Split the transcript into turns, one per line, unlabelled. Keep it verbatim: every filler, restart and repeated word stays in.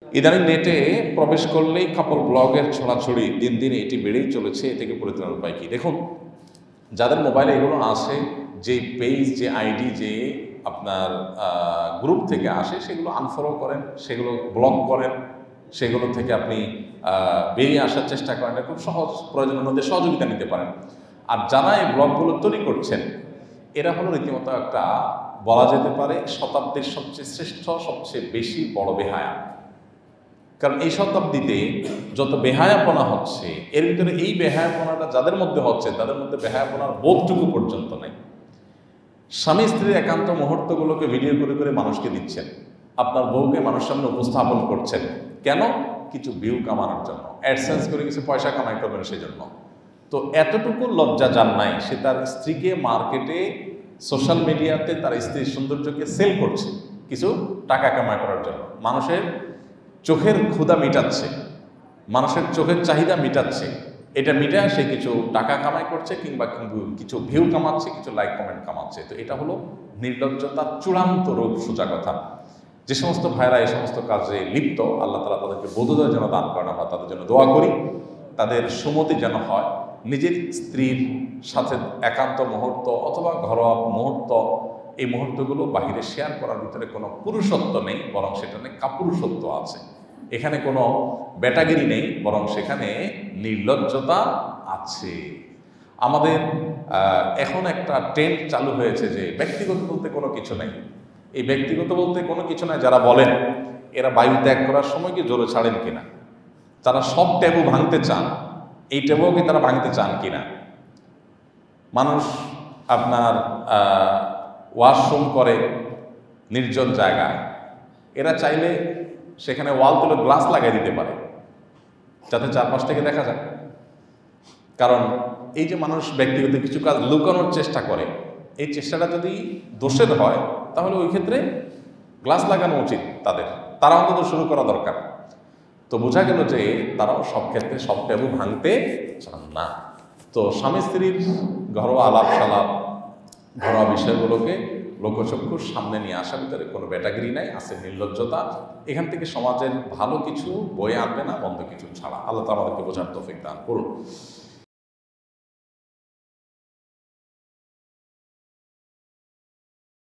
ইদানিং নেটে প্রবেশ করলেই কাপল ব্লগের ছড়াছড়ি দিন দিন এটি বেড়েই চলেছে। এ থেকে পরিত্রাণ উপায় কি? দেখুন, যাদের মোবাইলে এগুলো আসে, যে পেজ, যে আইডি, যে আপনার গ্রুপ থেকে আসে, সেগুলো আনফলো করেন, সেগুলো ব্লক করেন, সেগুলো থেকে আপনি বেরিয়ে আসার চেষ্টা করেন। খুব সহজ, প্রয়োজনের মধ্যে সহযোগিতা নিতে পারেন। আর যারা এই ব্লগগুলো তৈরি করছেন, এরা হলো রীতিমতো একটা, বলা যেতে পারে, শতাব্দীর সবচেয়ে শ্রেষ্ঠ, সবচেয়ে বেশি বড় বেহায়া। কারণ এই শতাব্দীতে যত বেহায়াপনা হচ্ছে, এর ভিতরে এই বেহায়াপনাটা যাদের মধ্যে হচ্ছে, তাদের মধ্যে বেহায়াপনার বোধটুকু পর্যন্ত নেই। স্বামী স্ত্রীর একান্ত মুহূর্তগুলোকে ভিডিও করে করে মানুষকে দিচ্ছেন, আপনার বউকে মানুষের সামনে উপস্থাপন করছেন। কেন? কিছু ভিউ কামানোর জন্য, অ্যাডসেন্স করে কিছু পয়সা কামাই করবেন সেই জন্য। তো এতটুকু লজ্জা যার নাই, সে তার স্ত্রীকে মার্কেটে, সোশ্যাল মিডিয়াতে তার স্ত্রীর সৌন্দর্যকে সেল করছে কিছু টাকা কামাই করার জন্য। মানুষের চোখের ক্ষুধা মিটাচ্ছে, মানুষের চোখের চাহিদা মিটাচ্ছে, এটা মিটায় সে কিছু টাকা কামাই করছে, কিংবা কিছু ভিউ কামাচ্ছে, কিছু লাইক কমেন্ট কামাচ্ছে। তো এটা হলো নির্লজ্জতার চূড়ান্ত রূপ, সোজা কথা। যে সমস্ত ভাইরা এই সমস্ত কাজে লিপ্ত, আল্লাহ তাআলা তাদেরকে বোধোদয় যেন দান করেন। আমরা তাদের জন্য দোয়া করি, তাদের সুমতি যেন হয়। নিজের স্ত্রীর সাথে একান্ত মুহূর্ত অথবা ঘরোয়া মুহূর্ত, এই মুহূর্তগুলো বাহিরে শেয়ার করার ভিতরে কোনো পুরুষত্ব নেই, বরং সেখানে কাপুরুষত্ব আছে। এখানে কোনো ব্যাটাগিরি নেই, বরং সেখানে নির্লজ্জতা আছে। আমাদের এখন একটা ট্রেন্ড চালু হয়েছে যে ব্যক্তিগত বলতে কোনো কিছু নেই। এই ব্যক্তিগত বলতে কোনো কিছু নাই যারা বলেন, এরা বায়ু ত্যাগ করার সময় কি জোরে ছাড়েন কিনা, তারা সব ট্যাবু ভাঙতে চান, এই ট্যাবুও কি তারা ভাঙতে চান কিনা। মানুষ আপনার ওয়াশরুম করে নির্জন জায়গায়, এরা চাইলে সেখানে ওয়াল তুলে গ্লাস লাগিয়ে দিতে পারে, যাতে চারপাশ থেকে দেখা যায়। কারণ এই যে মানুষ ব্যক্তিগত কিছু কাজ লুকানোর চেষ্টা করে, এই চেষ্টাটা যদি দোষের হয়, তাহলে ওই ক্ষেত্রে গ্লাস লাগানো উচিত তাদের, তারা অন্তত শুরু করা দরকার। তো বোঝা গেল যে তারাও সব ক্ষেত্রে সব ট্যাবু ভাঙতে চান না। তো স্বামী স্ত্রীর ঘরোয়া আলাপ সালাপ, ঘরোয়া বিষয়গুলোকে লোকচক্ষুর সামনে নিয়ে আসার ভিতরে কোনো ব্যাটাগিরি নাই, আছে নির্লজ্জতা। এখান থেকে সমাজের ভালো কিছু বয়ে আনবে না, মন্দ কিছু ছাড়া। আল্লাহ তাআলা আমাদেরকে বোঝার তৌফিক দান করুন।